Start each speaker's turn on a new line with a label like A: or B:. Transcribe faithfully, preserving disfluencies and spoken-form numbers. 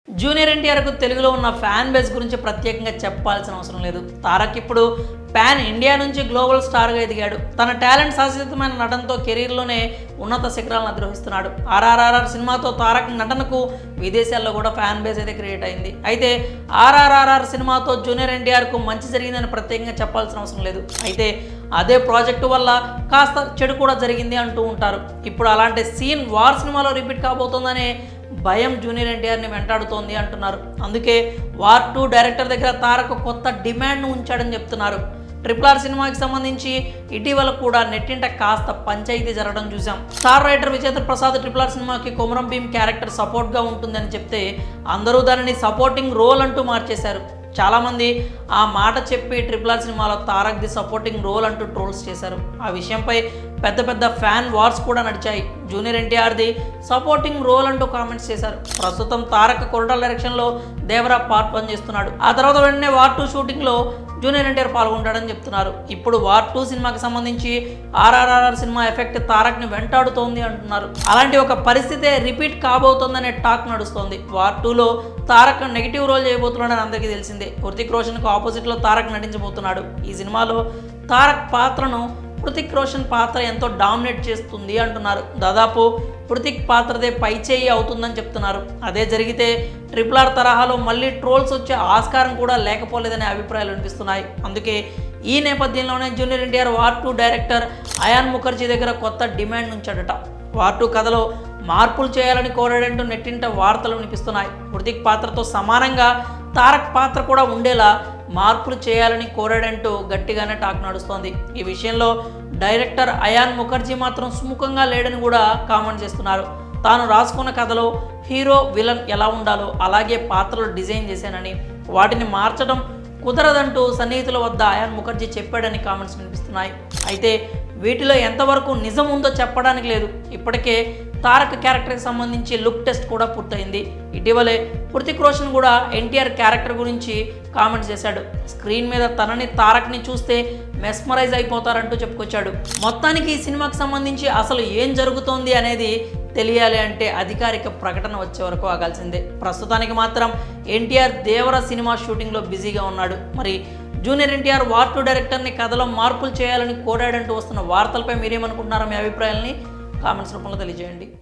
A: Junior ఎన్టీఆర్కు తెలుగులో ఉన్న ఫ్యాన్ బేస్ గురించి ప్రత్యేకంగా చెప్పాల్సిన అవసరం లేదు. తారక్ ఇప్పుడు పాన్ ఇండియా నుంచి గ్లోబల్ స్టార్గా ఎదిగాడు. తన టాలెంట్ శాశ్వతమైన నటనతో కెరీర్లోనే ఉన్నత శిఖరాలను అధిరోహిస్తున్నాడు. ఆర్ఆర్ఆర్ సినిమాతో తారక్ నటనకు విదేశాల్లో కూడా ఫ్యాన్ బేస్ అయితే క్రియేట్ అయింది. అయితే ఆర్ఆర్ఆర్ సినిమాతో జూనియర్ ఎన్టీఆర్కు మంచి జరిగిందని ప్రత్యేకంగా చెప్పాల్సిన అవసరం లేదు. అయితే అదే ప్రాజెక్టు వల్ల కాస్త చెడు కూడా జరిగింది అంటూ ఉంటారు. ఇప్పుడు అలాంటి సీన్ వార్ సినిమాలో రిపీట్ కాబోతోందనే భయం జూనియర్ ఎన్టీఆర్ని వెంటాడుతోంది అంటున్నారు. అందుకే వార్ టూ డైరెక్టర్ దగ్గర తారక్ కొత్త డిమాండ్ను ఉంచాడని చెప్తున్నారు. ట్రిపుల్ ఆర్ సినిమాకి సంబంధించి ఇటీవల కూడా నెట్టింట కాస్త పంచాయతీ జరగడం చూసాం. Star writer Vijendra Prasad triple R సినిమాకి కొమరం భీమ్ క్యారెక్టర్ సపోర్ట్గా ఉంటుందని చెప్తే అందరూ దానిని సపోర్టింగ్ రోల్ అంటూ మార్చేశారు. చాలామంది ఆ మాట చెప్పి ట్రిపుల్ ఆర్ సినిమాలో తారక్ ది సపోర్టింగ్ రోల్ అంటూ ట్రోల్స్ చేశారు. ఆ విషయంపై పెద్ద పెద్ద ఫ్యాన్ వార్స్ కూడా నడిచాయి. జూనియర్ ఎన్టీఆర్ది సపోర్టింగ్ రోల్ అంటూ కామెంట్స్ చేశారు. ప్రస్తుతం తారక్ కొరటాల డైరెక్షన్లో దేవరా పార్ట్ వన్ చేస్తున్నాడు. ఆ తర్వాత వెంటనే వార్ టూ షూటింగ్లో జూనియర్ ఎన్టీఆర్ పాల్గొంటాడని చెప్తున్నారు. ఇప్పుడు వార్ టూ సినిమాకి సంబంధించి ఆర్ఆర్ఆర్ సినిమా ఎఫెక్ట్ తారక్ని వెంటాడుతోంది అంటున్నారు. అలాంటి ఒక పరిస్థితే రిపీట్ కాబోతోందనే టాక్ నడుస్తోంది. వార్ టూలో తారక్ నెగిటివ్ రోల్ చేయబోతున్నాడని అందరికీ తెలిసిందే. హృతిక్ రోషన్కు ఆపోజిట్లో తారక్ నటించబోతున్నాడు. ఈ సినిమాలో తారక్ పాత్రను హృతిక్ రోషన్ పాత్ర ఎంతో డామినేట్ చేస్తుంది అంటున్నారు. దాదాపు హృతిక్ పాత్రదే పైచేయి అవుతుందని చెప్తున్నారు. అదే జరిగితే ట్రిపుల్ ఆర్ తరహాలో మళ్ళీ ట్రోల్స్ వచ్చే ఆస్కారం కూడా లేకపోలేదనే అభిప్రాయాలు వినిపిస్తున్నాయి. అందుకే ఈ నేపథ్యంలోనే junior NTR war two director Ayan Mukerji దగ్గర కొత్త డిమాండ్ ఉంచాడట. వార్ టూ కథలో మార్పులు చేయాలని కోరాడంటూ నెట్టింట వార్తలు వినిపిస్తున్నాయి. హృతిక్ పాత్రతో సమానంగా తారక్ పాత్ర కూడా ఉండేలా మార్పులు చేయాలని కోరాడంటూ గట్టిగానే టాక్ నడుస్తోంది. ఈ విషయంలో డైరెక్టర్ అయాన్ ముఖర్జీ మాత్రం సుముఖంగా లేడని కూడా కామెంట్ చేస్తున్నారు. తాను రాసుకున్న కథలో హీరో విలన్ ఎలా ఉండాలో అలాగే పాత్రలు డిజైన్ చేశానని వాటిని మార్చడం కుదరదంటూ సన్నిహితుల వద్ద అయాన్ ముఖర్జీ చెప్పాడని కామెంట్స్ వినిపిస్తున్నాయి. అయితే వీటిలో ఎంతవరకు నిజం ఉందో చెప్పడానికి లేదు. ఇప్పటికే తారక్ క్యారెక్టర్కి సంబంధించి లుక్ టెస్ట్ కూడా పూర్తయింది. ఇటీవలే హృతిక్ రోషన్ కూడా ఎన్టీఆర్ క్యారెక్టర్ గురించి కామెంట్స్ చేశాడు. స్క్రీన్ మీద తనని తారక్ని చూస్తే మెస్మరైజ్ అయిపోతారంటూ చెప్పుకొచ్చాడు. మొత్తానికి ఈ సినిమాకి సంబంధించి అసలు ఏం జరుగుతోంది అనేది తెలియాలి అంటే అధికారిక ప్రకటన వచ్చే వరకు ఆగాల్సిందే. ప్రస్తుతానికి మాత్రం ఎన్టీఆర్ దేవర సినిమా షూటింగ్లో బిజీగా ఉన్నాడు. మరి జూనియర్ ఎన్టీఆర్ వార్ టూ డైరెక్టర్ని కథలో మార్పులు చేయాలని కోరాడంటూ వస్తున్న వార్తలపై మీరేమనుకుంటున్నారో మీ అభిప్రాయాలని కామెంట్స్ రూపంలో తెలియజేయండి.